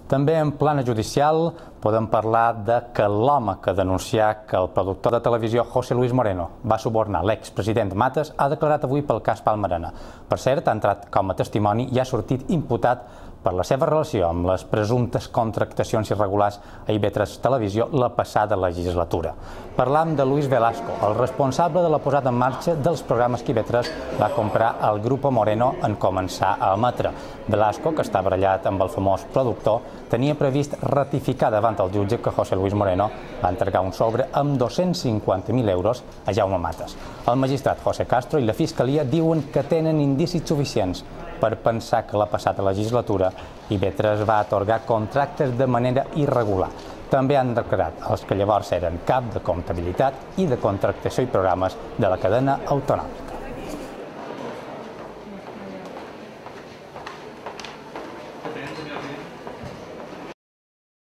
També en plana judicial podem parlar que l'home que denuncià que el productor de televisió José Luis Moreno va subornar l'expresident Matas ha declarat avui pel cas Palma-Arena. Per cert, ha entrat com a testimoni i ha sortit imputat per la seva relació amb les presumptes contractacions irregulars a IB3 Televisió la passada legislatura. Parlam de Luis Velasco, el responsable de la posada en marxa dels programes que IB3 va comprar al Grupo Moreno en començar a emetre. Velasco, que està barallat amb el famós productor, tenia previst ratificar davant el jutge que José Luis Moreno va entregar un sobre amb 250.000 euros a Jaume Matas. El magistrat José Castro i la Fiscalia diuen que tenen indicis suficients per pensar que la passada legislatura IB3 va atorgar contractes de manera irregular. També han declarat els que llavors eren cap de comptabilitat i de contractació i programes de la cadena autonòmica.